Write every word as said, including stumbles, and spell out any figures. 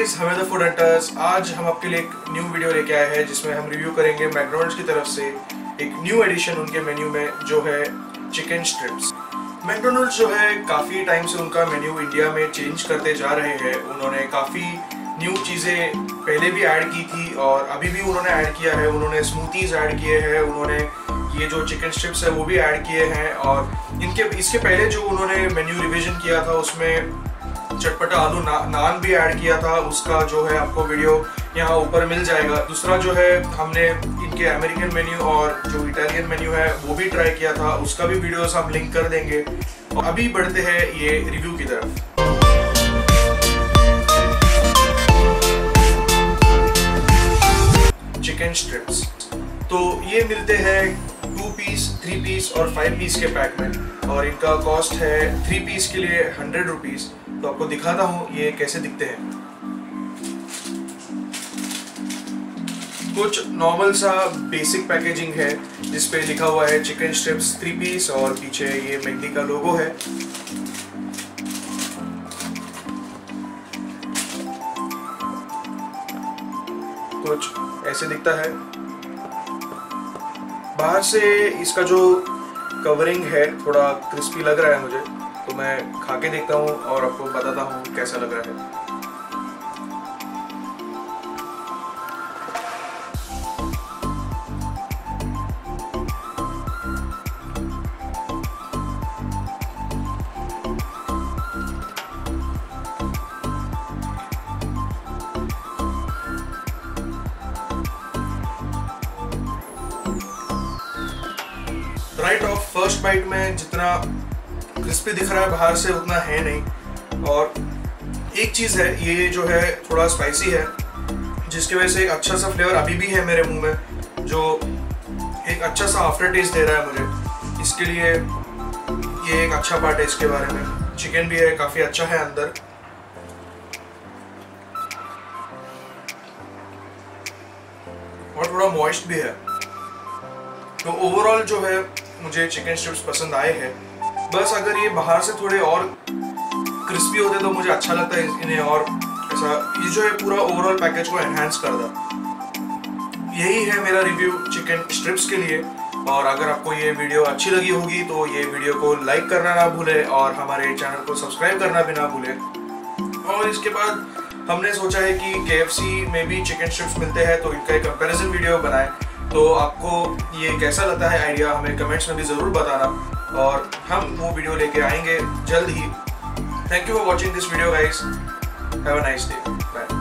Guys, हमें the food hunters. आज हम आपके लिए एक न्यू वीडियो लेके आए हैं जिसमें हम रिव्यू करेंगे मैकडॉनल्ड्स की तरफ से एक न्यू एडिशन उनके मेन्यू में जो है चिकन स्ट्रिप्स। मैकडॉनल्ड्स जो है काफ़ी टाइम से उनका मेन्यू इंडिया में चेंज करते जा रहे हैं। उन्होंने काफ़ी न्यू चीज़ें पहले भी ऐड की थी और अभी भी उन्होंने ऐड किया है। उन्होंने स्मूथीज़ ऐड किए हैं, उन्होंने ये जो चिकन स्ट्रिप्स है वो भी ऐड किए हैं। और इनके इसके पहले जो उन्होंने मेन्यू रिवीजन किया था उसमें चटपटा आलू ना, नान भी ऐड किया था। उसका जो है आपको वीडियो यहाँ ऊपर मिल जाएगा। दूसरा जो है हमने इनके अमेरिकन मेन्यू और जो इटालियन मेन्यू है वो भी ट्राई किया था, उसका भी वीडियोस हम लिंक कर देंगे। और अभी बढ़ते हैं ये रिव्यू की तरफ। चिकन स्ट्रिप्स तो ये मिलते हैं टू पीस, थ्री पीस और फाइव पीस के पैक में और इनका कॉस्ट है थ्री पीस के लिए हंड्रेड रुपीज। तो आपको दिखाता हूँ ये कैसे दिखते हैं। कुछ नॉर्मल सा बेसिक पैकेजिंग है जिस पे लिखा हुआ है चिकन स्ट्रिप्स थ्री पीस और पीछे ये मैकडी का लोगो है। कुछ ऐसे दिखता है। बाहर से इसका जो कवरिंग है थोड़ा क्रिस्पी लग रहा है मुझे, तो मैं खा के देखता हूँ और आपको बताता हूँ कैसा लग रहा है। राइट ऑफ फर्स्ट बाइट में जितना क्रिस्पी दिख रहा है बाहर से उतना है नहीं। और एक चीज़ है, ये जो है थोड़ा स्पाइसी है जिसकी वजह से एक अच्छा सा फ्लेवर अभी भी है मेरे मुंह में, जो एक अच्छा सा आफ्टर टेस्ट दे रहा है मुझे। इसके लिए ये एक अच्छा पार्ट है इसके बारे में। चिकन भी है, काफ़ी अच्छा है अंदर। और थोड़ा मॉइस्ट भी है। तो ओवरऑल जो है मुझे चिकन स्ट्रिप्स पसंद आए हैं। बस अगर ये बाहर से थोड़े और क्रिस्पी होते तो मुझे अच्छा लगता है इन्हें, और ऐसा ये जो है पूरा ओवरऑल पैकेज को एनहांस कर दे। यही है मेरा रिव्यू चिकन स्ट्रिप्स के लिए। और अगर आपको ये वीडियो अच्छी लगी होगी तो ये वीडियो को लाइक करना ना भूले और हमारे चैनल को सब्सक्राइब करना भी ना भूले। और इसके बाद हमने सोचा है कि के एफ सी में भी चिकन स्ट्रिप्स मिलते हैं तो इनका एक कंपेरिजन वीडियो बनाए। तो आपको ये कैसा लगता है आइडिया हमें कमेंट्स में भी ज़रूर बताना और हम वो वीडियो लेके आएंगे जल्द ही। Thank you for watching this video guys. Have a nice day. Bye.